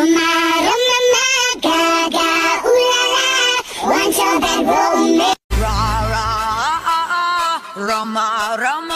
Roma, Roma, Gaga, ooh la la, want your bad romance. Ra ra ah ah ah, Roma Roma.